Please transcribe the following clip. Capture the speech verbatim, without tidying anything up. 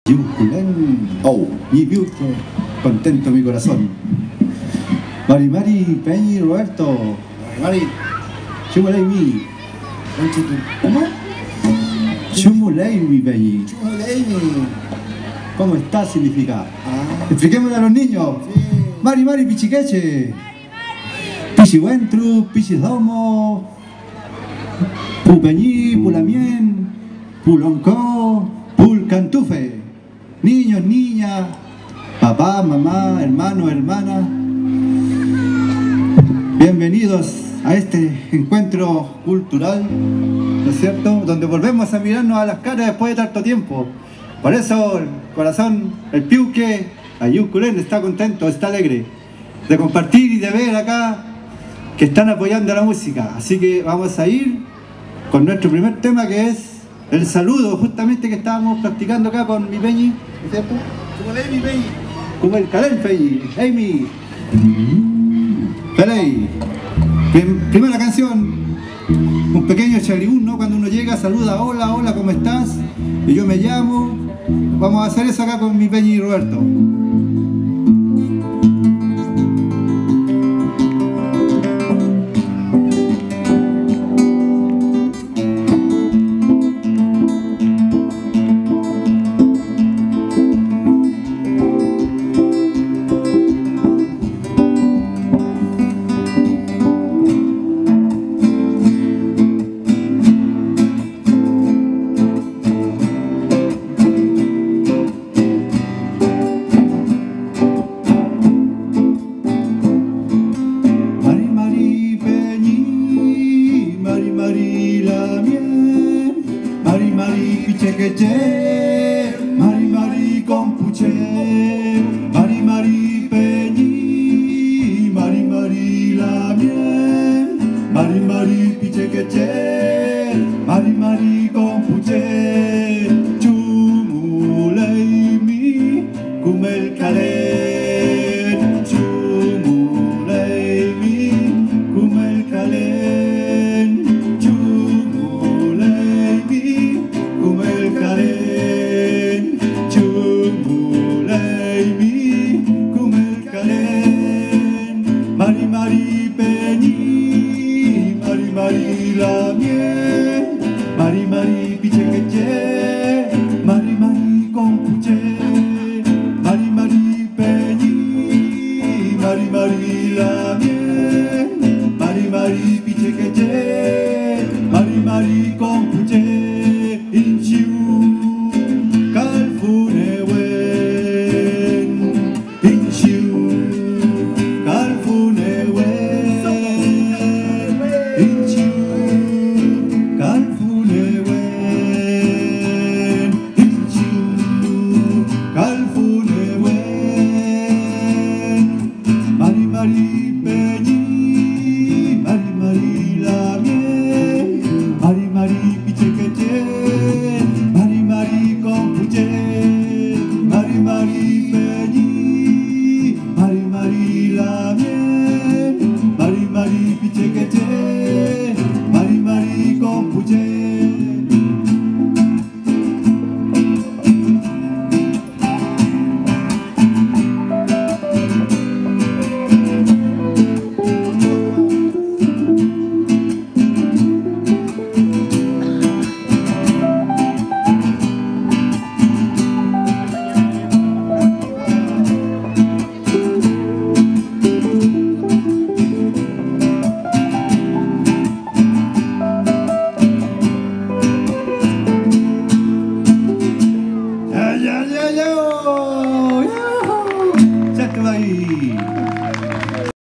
Yuculén, oh, y Piuque, contento mi corazón. Mari Mari, Peñi, Roberto, Mari, Chumuley mi, ¿cómo? Chumuley mi Peñi. Chumuley mi. ¿Cómo está? Significa. Ah. Expliquémosle a los niños. Sí. Mari Mari Pichiqueche, Pichihuentru, Pichidomo, Pupeñí, Pulamien, Puloncó, Pulcantufe. Niños, niñas, papá, mamá, hermano, hermana, bienvenidos a este encuentro cultural, ¿no es cierto? Donde volvemos a mirarnos a las caras después de tanto tiempo. Por eso el corazón, el Piuque, Ayuculén está contento, está alegre de compartir y de ver acá que están apoyando la música. Así que vamos a ir con nuestro primer tema, que es el saludo, justamente que estábamos practicando acá con mi Peñi, ¿no es cierto? Chumuley mi Peñi. Como el Calén Peñi, Amy. Peley. Primera canción, un pequeño chagribún, ¿no? Cuando uno llega, saluda, hola, hola, ¿cómo estás? Y yo me llamo. Vamos a hacer eso acá con mi Peñi y Roberto. Mari Mari Compuche, Mari Mari Peñi, Mari Mari la miel, Mari Mari Pichequeche, Mari Mari Compuche, Chumuley mi, Kumel Calén, Chumuley mi, Kumel Calén, Chumuley mi, Kumel Calén, Chumuley mi, Kumel Calén, Mari Mari Peñi, Mari Mari la miel, Mari Mari Pichequeche, Mari Mari Compuche, Mari Mari Peñi, Mari Mari la miel, Mari Mari Pichequeche, Mari Mari Compuche. Ya que va ahí.